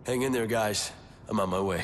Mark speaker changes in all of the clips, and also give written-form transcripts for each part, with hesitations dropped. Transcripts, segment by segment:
Speaker 1: Hang in there, guys. I'm on my way.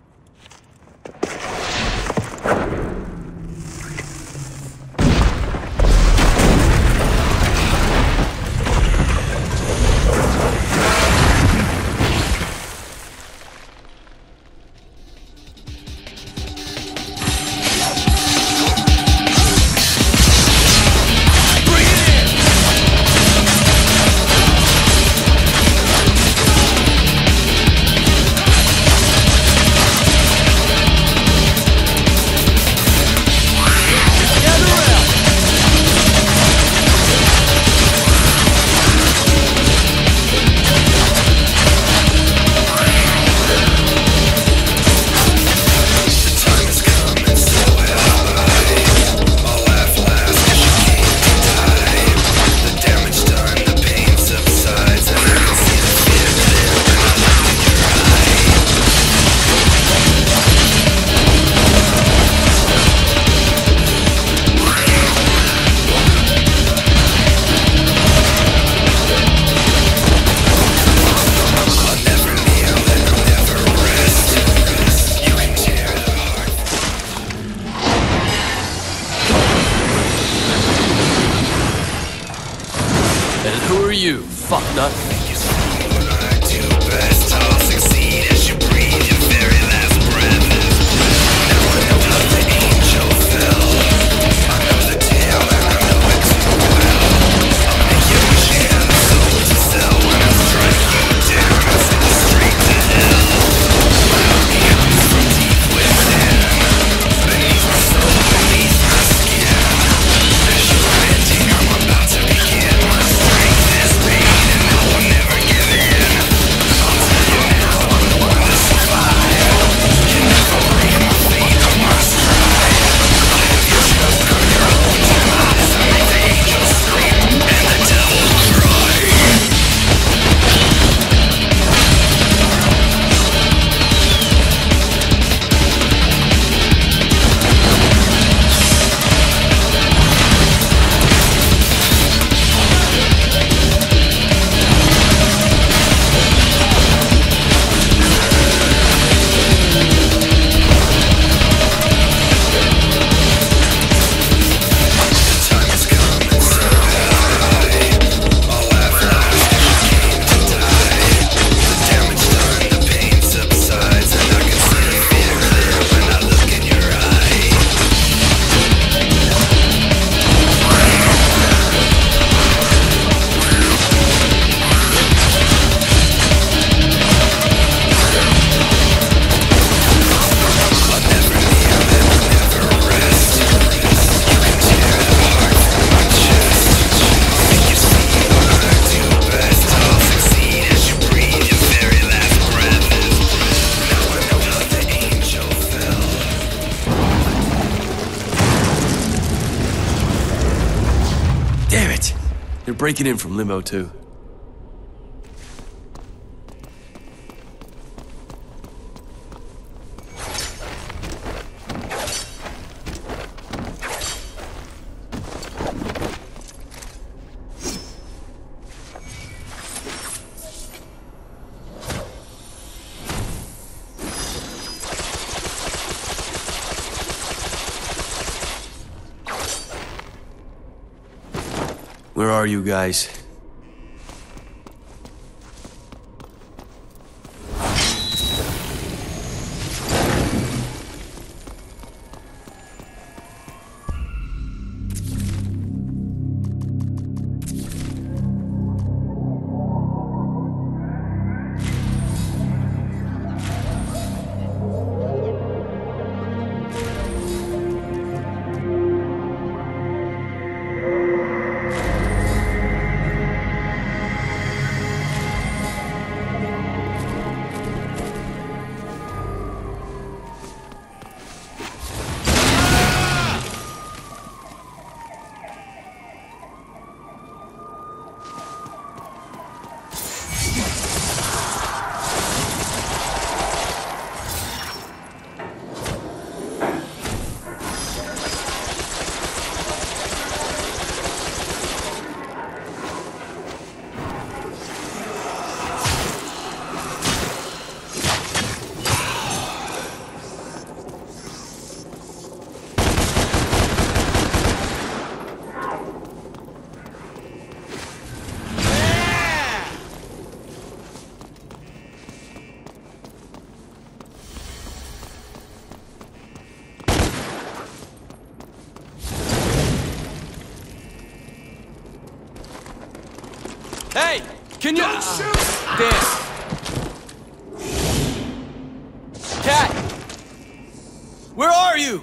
Speaker 1: And who are you, fucknut? Damn it! They're breaking in from Limo 2. Where are you guys? Damn. Cat! Where are you?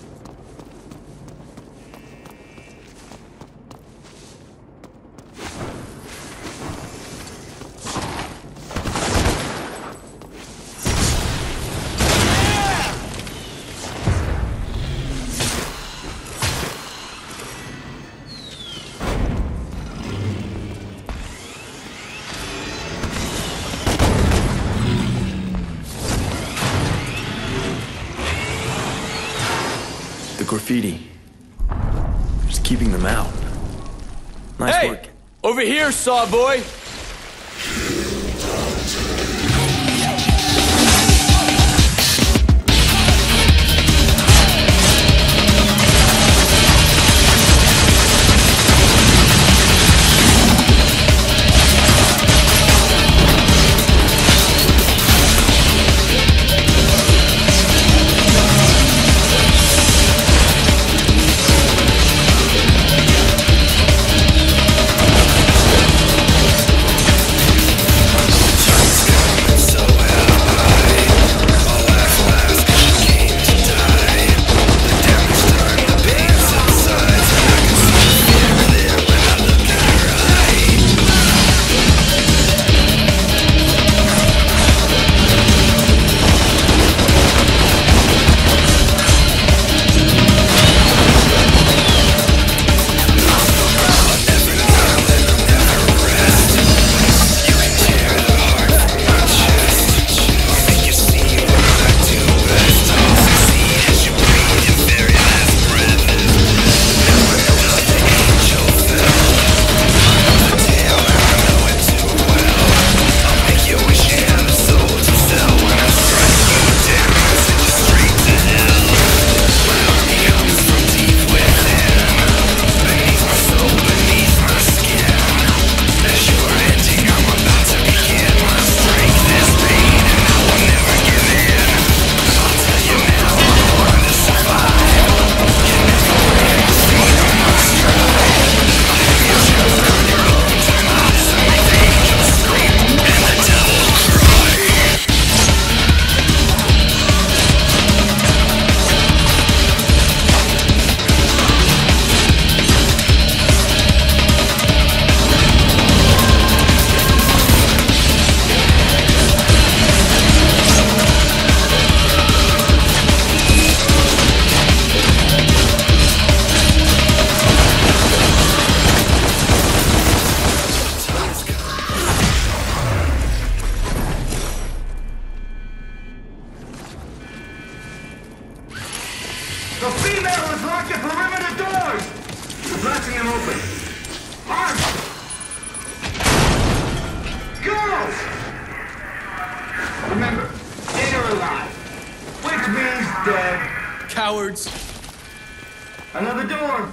Speaker 2: The graffiti. Just keeping them out. Nice
Speaker 1: Hey!
Speaker 2: work.
Speaker 1: Over here, Sawboy!
Speaker 3: The female has locked the perimeter doors! I'm blasting them open. Arms! Girls! Remember, dead or alive. Which means dead.
Speaker 1: Cowards.
Speaker 3: Another door.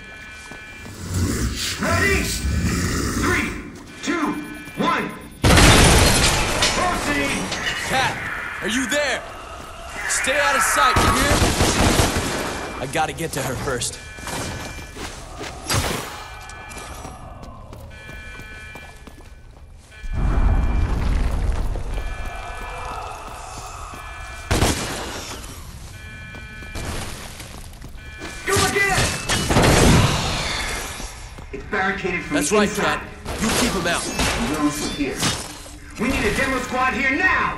Speaker 3: Ready? 3, 2, 1. Proceed!
Speaker 1: Cat, are you there? Stay out of sight, you hear? I gotta get to her first.
Speaker 3: Go again! It's barricaded from
Speaker 1: That's
Speaker 3: the
Speaker 1: right,
Speaker 3: inside.
Speaker 1: Cat. You keep him out.
Speaker 3: Those from here. We need a demo squad here now!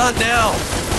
Speaker 1: Not now!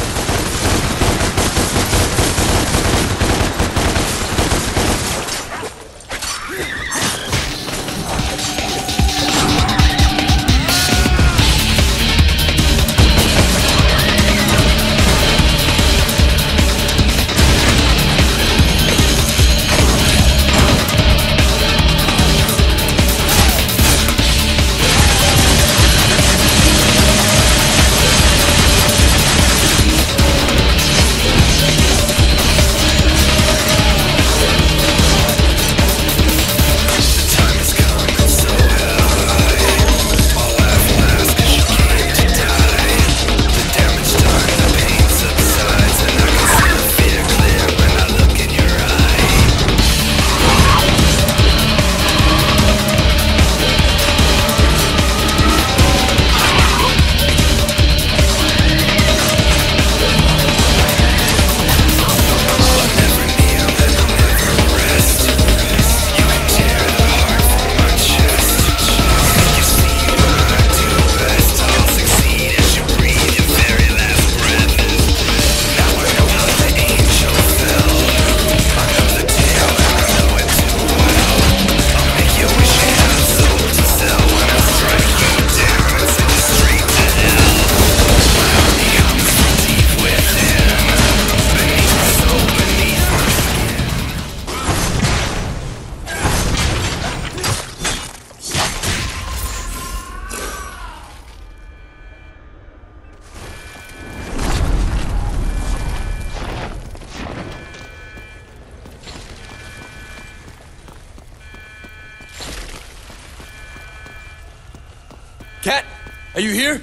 Speaker 1: Cat, are you here?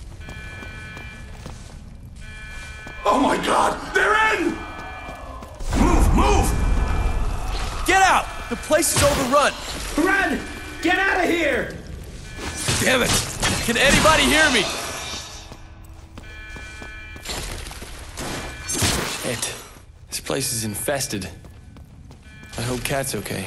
Speaker 3: Oh my God! They're in! Move! Move!
Speaker 1: Get out! The place is overrun!
Speaker 3: Run! Get out of here!
Speaker 1: Damn it! Can anybody hear me?
Speaker 2: Ed, this place is infested. I hope Cat's okay.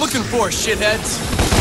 Speaker 1: looking for, shitheads?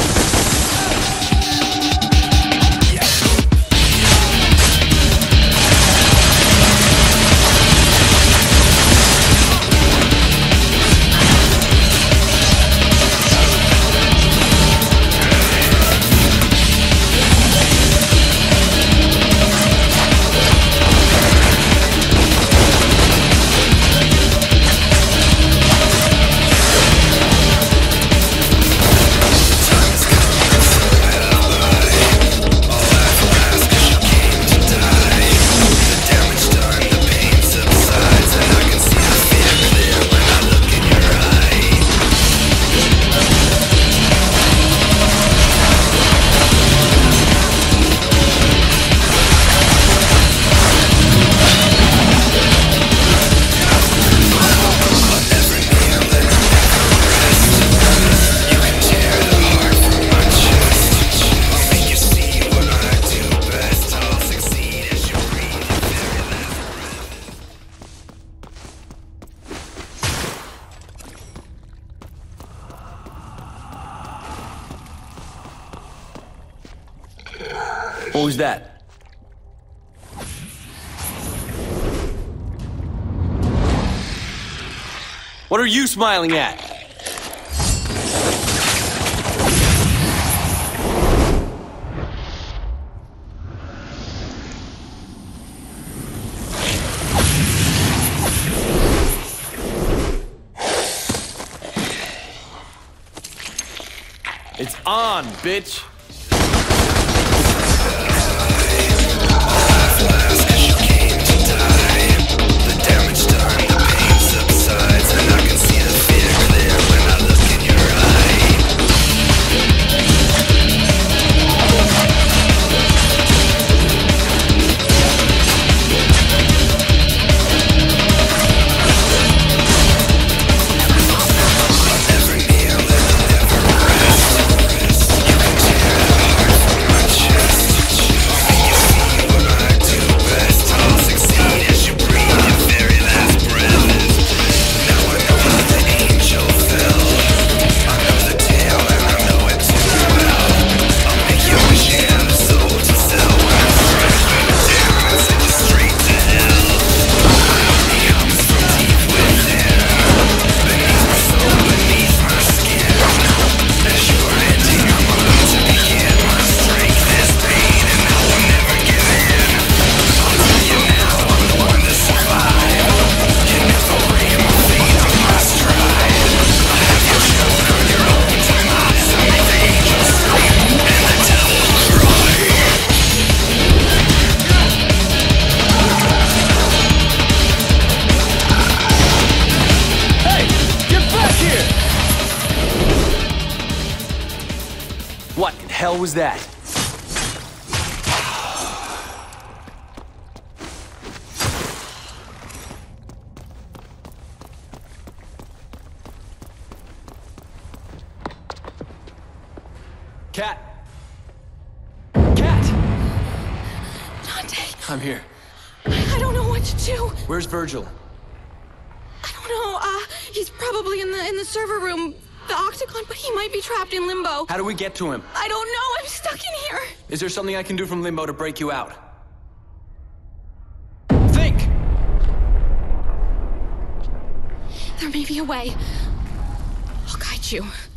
Speaker 2: What was that? What are you smiling at? It's on, bitch! What in hell was that? Cat! Cat!
Speaker 4: Dante,
Speaker 2: I'm here.
Speaker 4: I don't know what to do.
Speaker 2: Where's Virgil?
Speaker 4: I don't know. He's probably in the server room, the Octagon, but he might be trapped in limbo.
Speaker 2: How do we get to him?
Speaker 4: I don't know. I'm stuck in here.
Speaker 2: Is there something I can do from limbo to break you out? Think!
Speaker 4: There may be a way. I'll guide you.